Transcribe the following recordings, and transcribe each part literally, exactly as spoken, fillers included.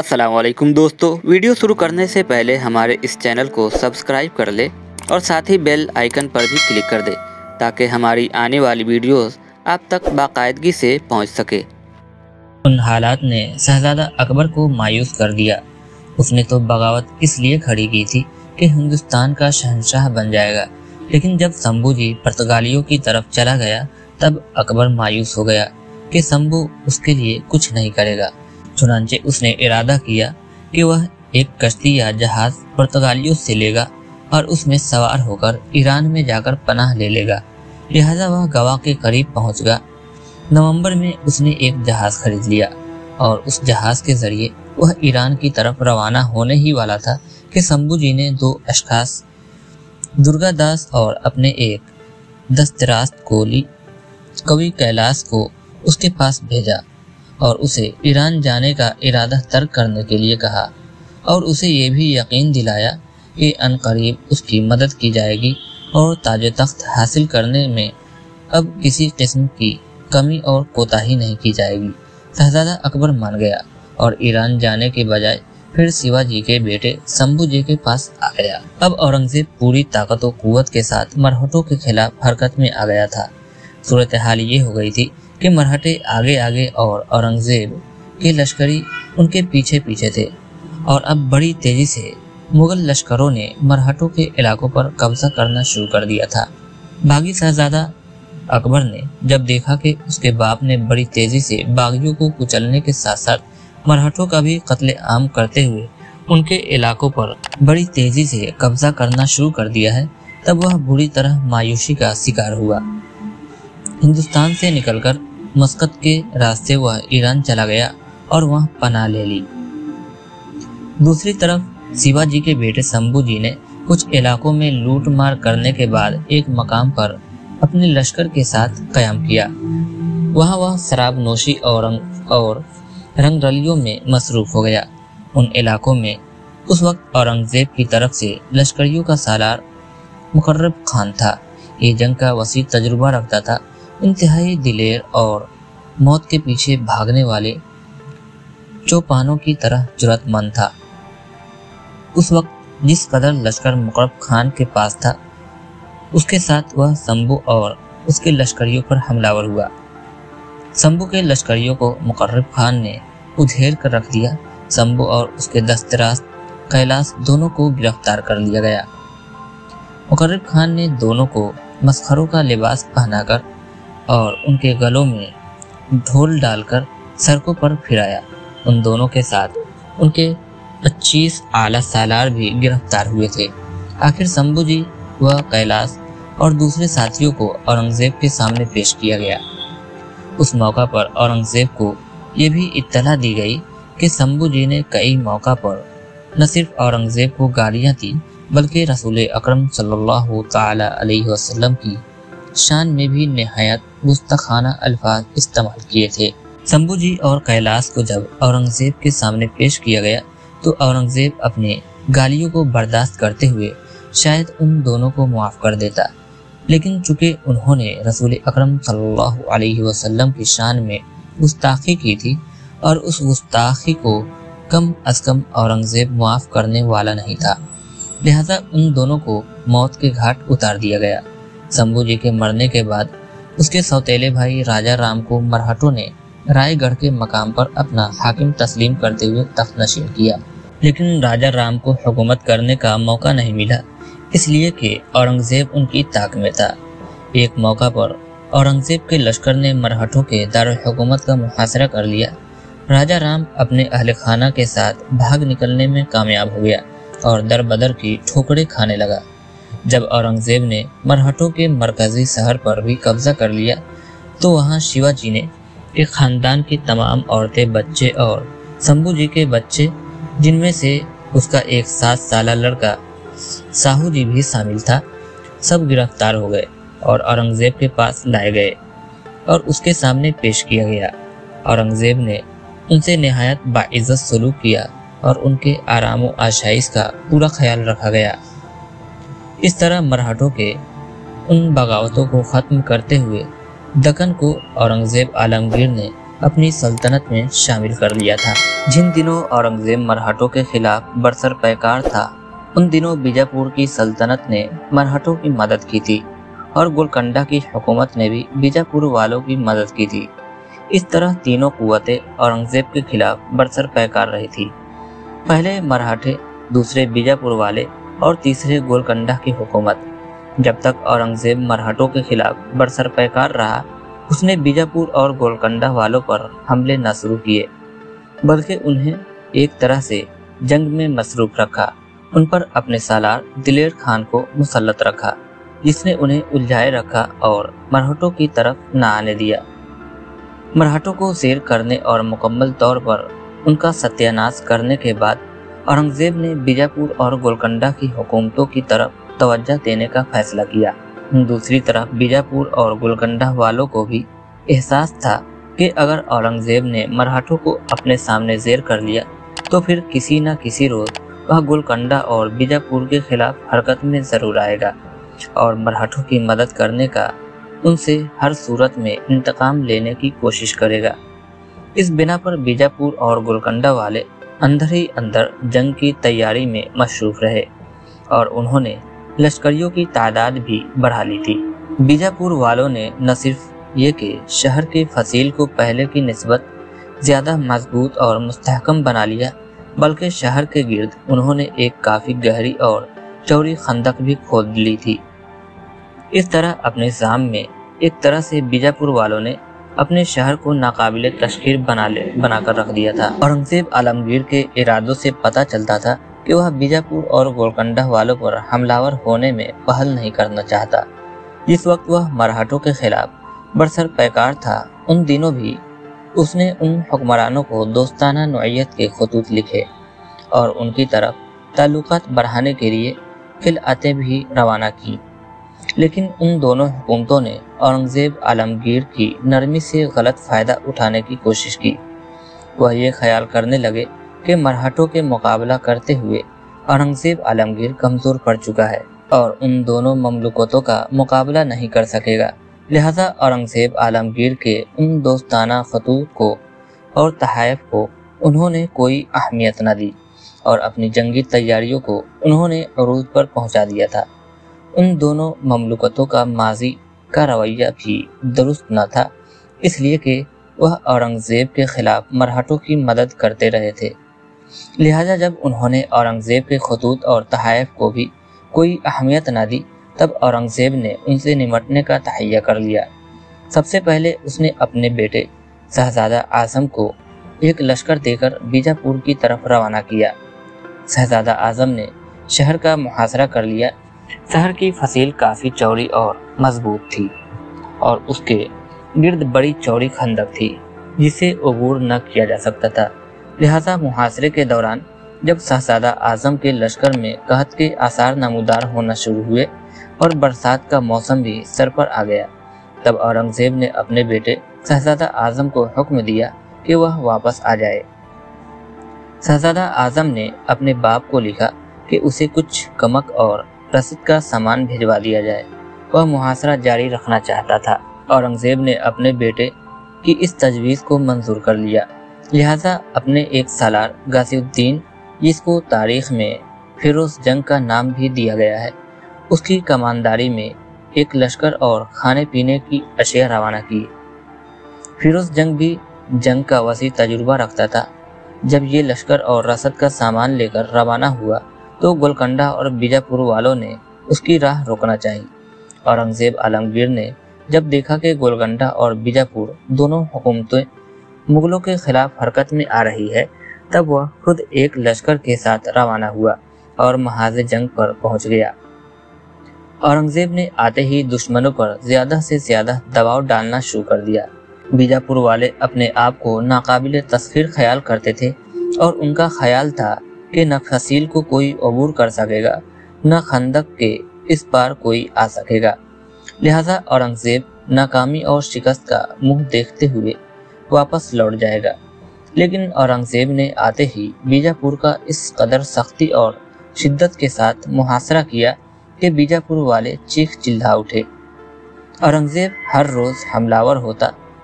अस्सलाम वालेकुम दोस्तों, वीडियो शुरू करने से पहले हमारे इस चैनल को सब्सक्राइब कर ले और साथ ही बेल आइकन पर भी क्लिक कर दे ताकि हमारी आने वाली वीडियोस आप तक बाकायदगी से पहुंच सके। उन हालात ने शहजादा अकबर को मायूस कर दिया। उसने तो बगावत इसलिए खड़ी की थी कि हिंदुस्तान का शहंशाह बन जाएगा, लेकिन जब शंभू जी पुर्तगालियों की तरफ चला गया तब अकबर मायूस हो गया कि शंभू उसके लिए कुछ नहीं करेगा। चुनांचे उसने इरादा किया कि वह एक कश्ती या जहाज पुर्तगालियों से लेगा और उसमें सवार होकर ईरान में जाकर पनाह ले लेगा। लिहाजा वह गवा के करीब पहुंच गया। नवंबर में उसने एक जहाज खरीद लिया और उस जहाज के जरिए वह ईरान की तरफ रवाना होने ही वाला था कि शंभू जी ने दो अशखास, दुर्गादास और अपने एक दस्तरास्त कोली कवि कैलाश को उसके पास भेजा और उसे ईरान जाने का इरादा तर्क करने के लिए कहा और उसे ये भी यकीन दिलाया कि अनकरीब उसकी मदद की जाएगी और ताजे तख्त हासिल करने में अब किसी किस्म की कमी और कोताही नहीं की जाएगी। शहजादा अकबर मान गया और ईरान जाने के बजाय फिर शिवाजी के बेटे शंभू जी के पास आ गया। अब औरंगजेब पूरी ताकत और कुव्वत के साथ मरहटों के खिलाफ हरकत में आ गया था। सूरत हाल ये हो गई थी कि मरहटे आगे आगे और औरंगजेब के लश्करी उनके पीछे पीछे थे और अब बड़ी तेजी से मुगल लश्करों ने मरहटों के इलाकों पर कब्जा करना शुरू कर दिया था। बागी शहजादा अकबर ने जब देखा कि उसके बाप ने बड़ी तेजी से बागियों को कुचलने के साथ साथ मरहटों का भी कत्ले आम करते हुए उनके इलाकों पर बड़ी तेजी से कब्जा करना शुरू कर दिया है, तब वह बुरी तरह मायूसी का शिकार हुआ। हिंदुस्तान से निकलकर मस्कत के रास्ते वह ईरान चला गया और वहां पनाह ले ली। दूसरी तरफ शिवाजी के बेटे शंभू जी ने कुछ इलाकों में लूट मार करने के बाद एक मकाम पर अपने लश्कर के साथ कयाम किया। वहां वह शराब नोशी और रंग और रंगरलियों में मसरूफ हो गया। उन इलाकों में उस वक्त औरंगजेब की तरफ से लश्करियों का सालार मुकर्रब खान था। ये जंग का वसी तजुर्बा रखता था, इंतहाई दिलेर और मौत के पीछे भागने वाले चौपानों की तरह जुर्रतमंद था। उस वक्त जिस कदर लश्कर मुकर्रब खान के पास था, उसके साथ वह शंभू और उसके लश्करियों पर हमलावर हुआ। शंभू के लश्करियों को मुकर्रब खान ने उधेड़ कर रख दिया। शंभू और उसके दस्तरास्त कैलाश दोनों को गिरफ्तार कर लिया गया। मुकर्रब खान ने दोनों को मस्खरों का लिबास पहनाकर और उनके गलों में ढोल डालकर सड़कों पर फिराया। उन दोनों के साथ उनके पच्चीस आला सालार भी गिरफ्तार हुए थे। आखिर शंभू जी व कैलाश और दूसरे साथियों को औरंगजेब के सामने पेश किया गया। उस मौका पर औरंगजेब को ये भी इत्तला दी गई कि शंभू जी ने कई मौका पर न सिर्फ औरंगजेब को गालियां दी बल्कि रसूल अकरम सल्लल्लाहु ताला अलैहि वसल्लम की शान में भी निहायत गुस्ताखाना अल्फाज इस्तेमाल किए थे। शंभू जी और कैलाश को जब औरंगजेब के सामने पेश किया गया तो औरंगजेब अपने गालियों को बर्दाश्त करते हुए शायद उन दोनों को माफ कर देता, लेकिन चूंकि उन्होंने रसूल अकरम सल्लल्लाहु अलैहि वसल्लम की शान में गुस्ताखी की थी और उस गुस्ताखी को कम अज कम औरंगजेब माफ करने वाला नहीं था, लिहाजा उन दोनों को मौत के घाट उतार दिया गया। शंभू जी के मरने के बाद उसके सौतेले भाई राजा राम को मरहटों ने रायगढ़ के मकाम पर अपना हाकिम तस्लीम करते हुए तख्त नशीन किया, लेकिन राजा राम को हुकूमत करने का मौका नहीं मिला, इसलिए कि औरंगजेब उनकी ताक में था। एक मौका पर औरंगजेब के लश्कर ने मरहटों के दारुल हुकूमत का मुहासरा कर लिया। राजा राम अपने अहले खाना के साथ भाग निकलने में कामयाब हो गया और दर बदर की ठोकरें खाने लगा। जब औरंगजेब ने मरहटों के मरकजी शहर पर भी कब्जा कर लिया तो वहां शिवाजी ने के खानदान की तमाम औरतें, बच्चे और शंभू जी के बच्चे, जिनमें से उसका एक सात साल लड़का साहू जी भी शामिल था, सब गिरफ्तार हो गए और औरंगजेब के पास लाए गए और उसके सामने पेश किया गया। औरंगजेब ने उनसे निहायत बाइज्जत सलूक किया और उनके आराम व आशाइश का पूरा ख्याल रखा गया। इस तरह मरहटों के उन बगावतों को ख़त्म करते हुए दक्कन को औरंगजेब आलमगीर ने अपनी सल्तनत में शामिल कर लिया था। जिन दिनों औरंगजेब मरहटों के खिलाफ बरसर पैकार था, उन दिनों बीजापुर की सल्तनत ने मरहटों की मदद की थी और गोलकंडा की हुकूमत ने भी बीजापुर वालों की मदद की थी। इस तरह तीनों कुव्वतें औरंगजेब के खिलाफ बरसर पैकार रही थी। पहले मराठे, दूसरे बीजापुर वाले और तीसरे गोलकंडा की हुकूमत। जब तक औरंगजेब मराठों के खिलाफ बरसर पैकार रहा, उसने बीजापुर और गोलकंडा वालों पर हमले न शुरू किए, बल्कि उन्हें एक तरह से जंग में मसरूफ रखा। उन पर अपने सालार दिलेर खान को मुसल्लत रखा, जिसने उन्हें उलझाए रखा और मराठों की तरफ न आने दिया। मराठों को सैर करने और मुकम्मल तौर पर उनका सत्यानाश करने के बाद औरंगजेब ने बीजापुर और गोलकंडा की हुकूमतों की तरफ तवज्जो देने का फैसला किया। दूसरी तरफ बीजापुर और गोलकंडा वालों को भी एहसास था कि अगर औरंगजेब ने मराठों को अपने सामने ज़ेर कर लिया तो फिर किसी न किसी रोज वह गोलकंडा और बीजापुर के खिलाफ हरकत में जरूर आएगा और मराठों की मदद करने का, उनसे हर सूरत में इंतकाम लेने की कोशिश करेगा। इस बिना पर बीजापुर और गोलकंडा वाले अंदर ही अंदर जंग की तैयारी में मशरूफ रहे और उन्होंने लश्करियों की तादाद भी बढ़ा ली थी। बीजापुर वालों ने न सिर्फ ये कि शहर के फसील को पहले की निस्बत ज्यादा मजबूत और मुस्तहकम बना लिया, बल्कि शहर के गिर्द उन्होंने एक काफी गहरी और चौड़ी खंदक भी खोद ली थी। इस तरह अपने जाम में एक तरह से बीजापुर वालों ने अपने शहर को नाकाबिले तशखीर बना ले बनाकर रख दिया था। औरंगजेब आलमगीर के इरादों से पता चलता था कि वह बीजापुर और गोलकंडा वालों पर हमलावर होने में पहल नहीं करना चाहता। जिस वक्त वह मराठों के खिलाफ बरसर पैकार था, उन दिनों भी उसने उन हुक्मरानों को दोस्ताना नौइयत के खतूत लिखे और उनकी तरफ ताल्लुकात बढ़ाने के लिए खिलातें भी रवाना की। लेकिन उन दोनों हुकूमतों ने औरंगजेब आलमगीर की नरमी से गलत फायदा उठाने की कोशिश की। वह ये ख्याल करने लगे कि मराठों के मुकाबला करते हुए औरंगजेब आलमगीर कमजोर पड़ चुका है और उन दोनों ममलुकतों का मुकाबला नहीं कर सकेगा। लिहाजा औरंगजेब आलमगीर के उन दोस्ताना खतूत को और तहाइफ को उन्होंने कोई अहमियत न दी और अपनी जंगी तैयारियों को उन्होंने अरूज पर पहुंचा दिया था। उन दोनों ममलुकतों का माजी का रवैया भी दुरुस्त न था, इसलिए कि वह औरंगजेब के खिलाफ मराठों की मदद करते रहे थे। लिहाजा जब उन्होंने औरंगजेब के खतूत और तहाइफ को भी कोई अहमियत न दी, तब औरंगजेब ने उनसे निमटने का तहैया कर लिया। सबसे पहले उसने अपने बेटे शहजादा आजम को एक लश्कर देकर बीजापुर की तरफ रवाना किया। शहजादा आजम ने शहर का मुहासरा कर लिया। शहर की फसील काफी चौड़ी और मजबूत थी और उसके गिर्द बड़ी चौड़ी खंदक थी जिसे अबूर न किया जा सकता था। लिहाजा मुहासरे के दौरान जब शहजादा आजम के लश्कर में कहत के आसार नमूदार होना शुरू हुए और बरसात का मौसम भी सर पर आ गया, तब औरंगजेब ने अपने बेटे शहजादा आजम को हुक्म दिया कि वह वापस आ जाए। शहजादा आजम ने अपने बाप को लिखा कि उसे कुछ कमक और रसीद का सामान भिजवा दिया जाए। वह मुहासरा जारी रखना चाहता था। औरंगजेब ने अपने बेटे की इस तजवीज़ को मंजूर कर लिया। लिहाजा अपने एक सालार गाज़ीउद्दीन, जिसको तारीख में फिरोज जंग का नाम भी दिया गया है, उसकी कमानदारी में एक लश्कर और खाने पीने की अशिया रवाना की। फिरोज जंग भी जंग का वसी तजुर्बा रखता था। जब ये लश्कर और रसद का सामान लेकर रवाना हुआ तो गोलकंडा और बीजापुर वालों ने उसकी राह रोकना चाहिए। औरंगजेब आलमगीर ने जब देखा कि गोलकंडा और बीजापुर दोनों हुकूमतें मुगलों के खिलाफ हरकत में आ रही है, तब वह खुद एक लश्कर के साथ रवाना हुआ और महाज़ जंग पर पहुंच गया। औरंगजेब ने आते ही दुश्मनों पर ज्यादा से ज्यादा दबाव डालना शुरू कर दिया। बीजापुर वाले अपने आप को नाकाबिले तस्खीर ख्याल करते थे और उनका ख्याल था कि न फसील को कोई अबूर कर सकेगा, न खंदक के इस पार कोई आ सकेगा। लिहाजा औरंगजेब नाकामी और शिकस्त का मुंह देखते हुए वापस लौट जाएगा। लेकिन औरंगजेब ने आते ही बीजापुर का इस कदर सख्ती और शिद्दत के साथ मुहासरा किया कि बीजापुर वाले चीख चिल्ला उठे। औरंगजेब हर रोज हमलावर होता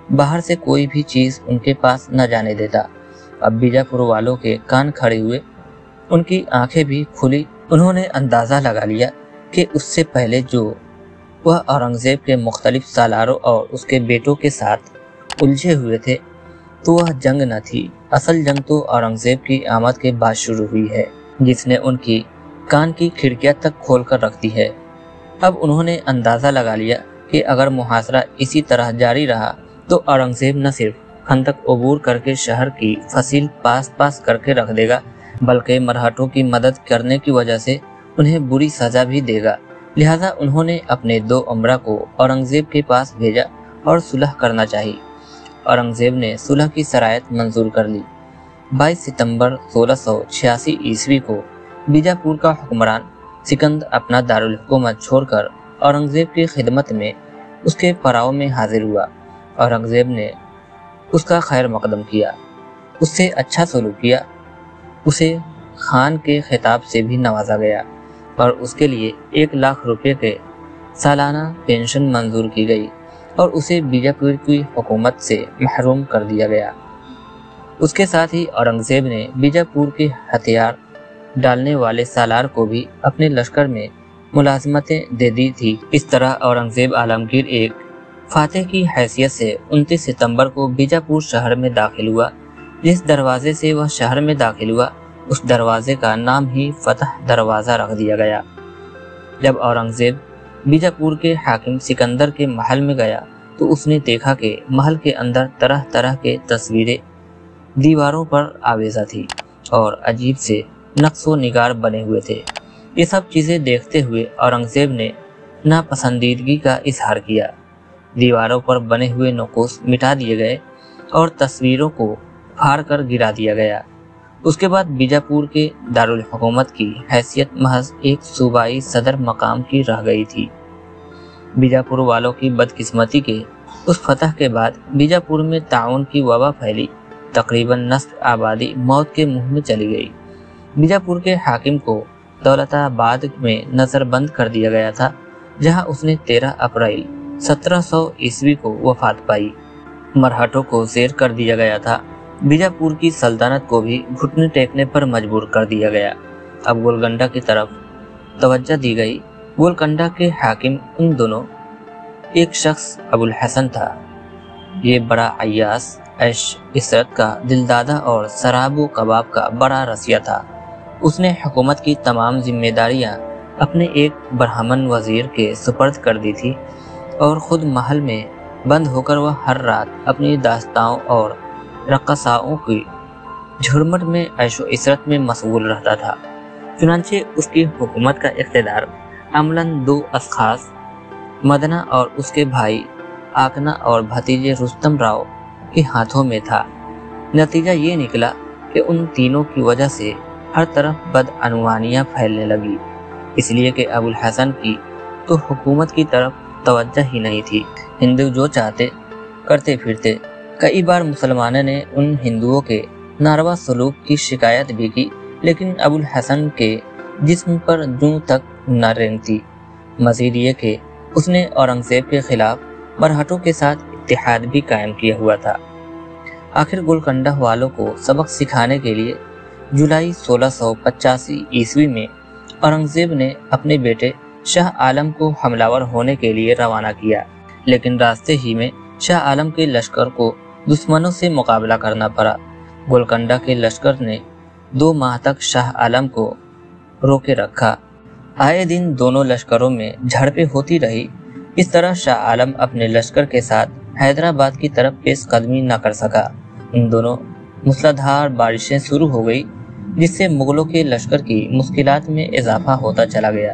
बाहर से कोई भी चीज उनके पास न जाने देता। अब बीजापुर वालों के कान खड़े हुए, उनकी आंखें भी खुली। उन्होंने अंदाजा लगा लिया कि उससे पहले जो वह औरंगजेब के मुख्तलिफ सालारों और उसके बेटों के साथ उलझे हुए थे, तो वह जंग न थी। असल जंग तो औरंगजेब की आमद के बाद शुरू हुई है, जिसने उनकी कान की खिड़कियां तक खोल कर रख दी है। अब उन्होंने अंदाजा लगा लिया कि अगर मुहासरा इसी तरह जारी रहा तो औरंगजेब न सिर्फ खंदक अबूर करके शहर की फसील पास पास करके रख देगा, बल्कि मरहटों की मदद करने की वजह से उन्हें बुरी सजा भी देगा। लिहाजा उन्होंने अपने दो उमरा को औरंगजेब के पास भेजा और सुलह करना चाहिए। औरंगजेब ने सुलह की शरायत मंजूर कर ली। बाईस सितंबर सोलह सौ छियासी ईस्वी को बीजापुर का हुक्मरान सिकंद अपना दारुल हुकूमत छोड़कर औरंगजेब की खिदमत में उसके पड़ाव में हाजिर हुआ। औरंगजेब ने उसका खैर मकदम किया, उससे अच्छा सलूक किया, उसे खान के खिताब से भी नवाजा गया और उसके लिए एक लाख रुपए के सालाना पेंशन मंजूर की गई और उसे बीजापुर की हुकूमत से महरूम कर दिया गया। उसके साथ ही औरंगजेब ने बीजापुर के हथियार डालने वाले सालार को भी अपने लश्कर में मुलाजमतें दे दी थी। इस तरह औरंगजेब आलमगीर एक फातेह की हैसियत से उनतीस सितंबर को बीजापुर शहर में दाखिल हुआ। जिस दरवाजे से वह शहर में दाखिल हुआ, उस दरवाजे का नाम ही फतह दरवाज़ा रख दिया गया। जब औरंगजेब बीजापुर के हाकिम सिकंदर के महल में गया तो उसने देखा कि महल के अंदर तरह तरह के तस्वीरें दीवारों पर आवेजा थी और अजीब से नक्शो निगार बने हुए थे। ये सब चीज़ें देखते हुए औरंगजेब ने नापसंदीदगी का इजहार किया। दीवारों पर बने हुए नक़ूश मिटा दिए गए और तस्वीरों को फाड़ कर गिरा दिया गया। उसके बाद बीजापुर के दारुल हुकूमत की हैसियत महज एक सूबाई सदर मकाम की रह गई थी। बीजापुर वालों की बदकिस्मती के उस फतह के बाद बीजापुर में ताउन की वबा फैली। तकरीबन नस्फ आबादी मौत के मुंह में चली गई। बीजापुर के हाकिम को दौलताबाद में नजरबंद कर दिया गया था, जहां उसने तेरह अप्रैल सत्रह सौ ईस्वी को वफात पाई। मरहटों को जेर कर दिया गया था। बीजापुर की सल्तनत को भी घुटने टेकने पर मजबूर कर दिया गया। अब गोलकंडा की तरफ तवज्जो दी गई। गोलकंडा के हाकिम उन दोनों एक शख्स अबुल हसन था। ये बड़ा अय्यास, ऐश इशरत का दिलदादा और शराब व कबाब का बड़ा रसिया था। उसने हुकूमत की तमाम जिम्मेदारियां अपने एक ब्राह्मण वजीर के सुपर्द कर दी थी और खुद महल में बंद होकर वह हर रात अपनी दास्ताओं और रक़साओं की झुरमट में ऐशो इशरत में मशगूल रहता था। चुनांचे उसकी हुकूमत का इख्तिदार अमलन दो अशखास, मदना और उसके भाई आकना और भतीजे रुस्तम राव के हाथों में था। नतीजा ये निकला कि उन तीनों की वजह से हर तरफ बदअनवानियां फैलने लगी, इसलिए कि अबुल हसन की तो हुकूमत की तरफ तवज्जो ही नहीं थी। हिंदू जो चाहते करते फिरते। कई बार मुसलमानों ने उन हिंदुओं के नारवा सलूक की शिकायत भी की, लेकिन अबुल हसन के जिस्म पर जूं तक न रेंगती। मजीद ये कि उसने औरंगजेब के खिलाफ मरहटों के साथ इत्तेहाद भी कायम किया हुआ था। आखिर गोलकंडा वालों को सबक सिखाने के लिए जुलाई सोलह सौ पचासी ईस्वी में औरंगजेब ने अपने बेटे शाह आलम को हमलावर होने के लिए रवाना किया, लेकिन रास्ते ही में शाह आलम के लश्कर को दुश्मनों से मुकाबला करना पड़ा। गोलकंडा के लश्कर ने दो माह तक शाह आलम को रोके रखा। आए दिन दोनों लश्करों में झड़पें होती रही। इस तरह शाह आलम अपने लश्कर के साथ हैदराबाद की तरफ पेश कदमी न कर सका। इन दोनों मूसलाधार बारिशें शुरू हो गई, जिससे मुगलों के लश्कर की मुश्किलात में इजाफा होता चला गया।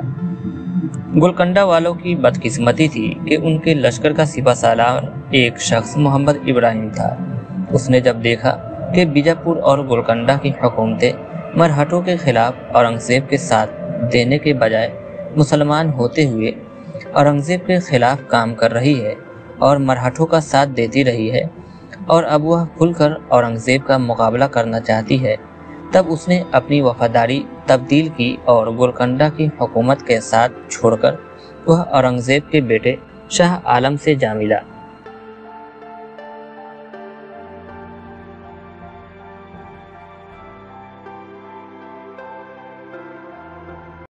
गोलकंडा वालों की बदकिस्मती थी कि उनके लश्कर का सिपा सालार एक शख्स मोहम्मद इब्राहिम था। उसने जब देखा कि बीजापुर और गोलकंडा की हुकूमतें मरहटों के खिलाफ औरंगजेब के साथ देने के बजाय मुसलमान होते हुए औरंगजेब के खिलाफ काम कर रही है और मरहटों का साथ देती रही है, और अब वह खुलकर औरंगजेब का मुकाबला करना चाहती है, तब उसने अपनी वफादारी तब्दील की और गोलकंडा की हुकूमत के साथ छोड़कर वह औरंगजेब के बेटे शाह आलम से जा मिला।